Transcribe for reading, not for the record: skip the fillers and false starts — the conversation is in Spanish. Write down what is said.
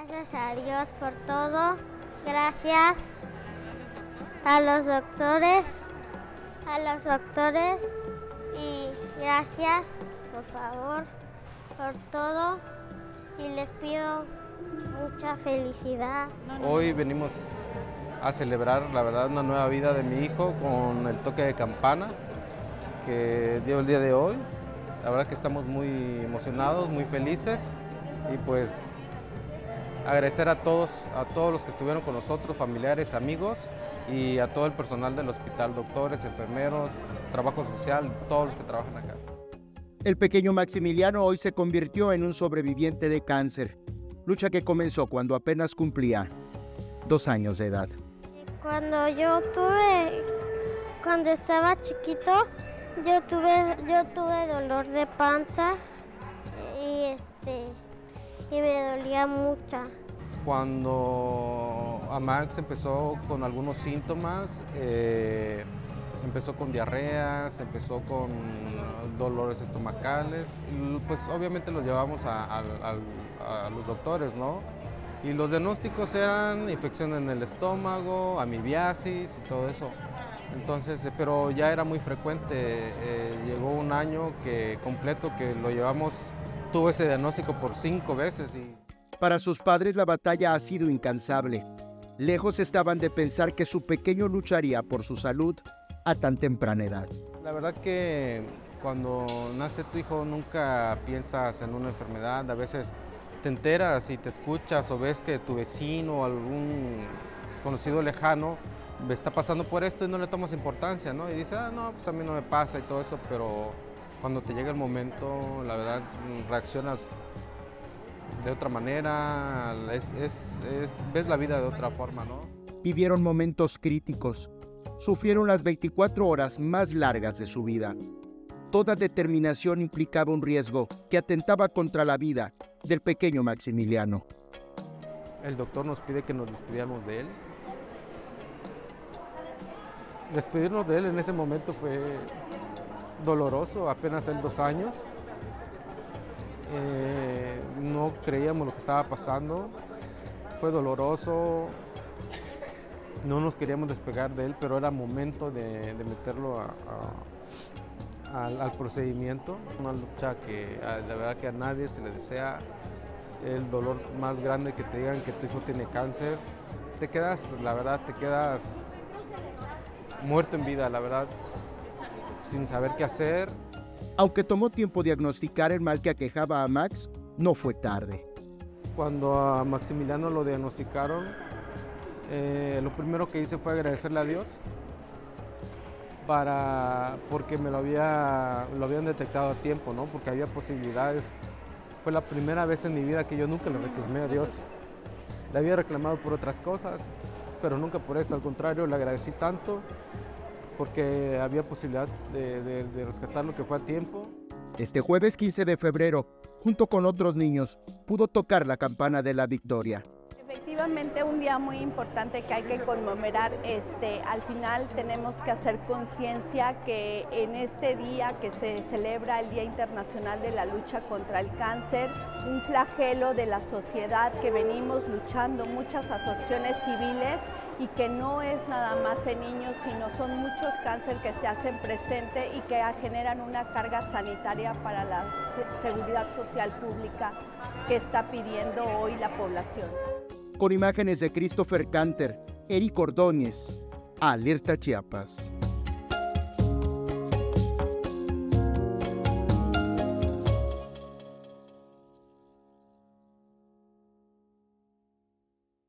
Gracias a Dios por todo. Gracias a los doctores y gracias, por favor, por todo y les pido mucha felicidad. Hoy venimos a celebrar, la verdad, una nueva vida de mi hijo con el toque de campana que dio el día de hoy. La verdad que estamos muy emocionados, muy felices y pues agradecer a todos los que estuvieron con nosotros, familiares, amigos y a todo el personal del hospital, doctores, enfermeros, trabajo social, todos los que trabajan acá. El pequeño Maximiliano hoy se convirtió en un sobreviviente de cáncer, lucha que comenzó cuando apenas cumplía 2 años de edad. Cuando estaba chiquito, yo tuve dolor de panza y me dolía mucho. Cuando a Max empezó con algunos síntomas, empezó con diarreas, empezó con dolores estomacales, y pues obviamente los llevamos a los doctores, ¿no? Y los diagnósticos eran infección en el estómago, amibiasis y todo eso. Entonces, pero ya era muy frecuente, llegó un año completo que lo llevamos, tuvo ese diagnóstico por 5 veces. Para sus padres la batalla ha sido incansable. Lejos estaban de pensar que su pequeño lucharía por su salud a tan temprana edad. La verdad que cuando nace tu hijo nunca piensas en una enfermedad, a veces te enteras y te escuchas o ves que tu vecino o algún conocido lejano está pasando por esto y no le tomas importancia, ¿no? Y dices, no, pues a mí no me pasa y todo eso, pero cuando te llega el momento, la verdad, reaccionas de otra manera, ves la vida de otra forma, ¿no? Vivieron momentos críticos, sufrieron las 24 horas más largas de su vida. Toda determinación implicaba un riesgo que atentaba contra la vida del pequeño Maximiliano. El doctor nos pide que nos despidiéramos de él. Despedirnos de él en ese momento fue doloroso, apenas en 2 años. No creíamos lo que estaba pasando, fue doloroso, no nos queríamos despegar de él, pero era momento de meterlo al procedimiento. Una lucha que la verdad que a nadie se le desea, el dolor más grande que te digan que tu hijo tiene cáncer, te quedas muerto en vida, la verdad, sin saber qué hacer. Aunque tomó tiempo diagnosticar el mal que aquejaba a Max, no fue tarde. Cuando a Maximiliano lo diagnosticaron, lo primero que hice fue agradecerle a Dios porque me lo habían detectado a tiempo, ¿no? Porque había posibilidades. Fue la primera vez en mi vida que yo nunca le reclamé a Dios. Le había reclamado por otras cosas, pero nunca por eso, al contrario, le agradecí tanto porque había posibilidad de rescatar lo que fue a tiempo. Este jueves 15 de febrero, junto con otros niños, pudo tocar la campana de la victoria. Efectivamente, un día muy importante que hay que conmemorar. Al final tenemos que hacer conciencia que en este día que se celebra el Día Internacional de la Lucha contra el Cáncer, un flagelo de la sociedad que venimos luchando muchas asociaciones civiles y que no es nada más en niños, sino son muchos cánceres que se hacen presente y que generan una carga sanitaria para la seguridad social pública que está pidiendo hoy la población. Con imágenes de Christopher Canter, Eric Ordóñez, Alerta Chiapas.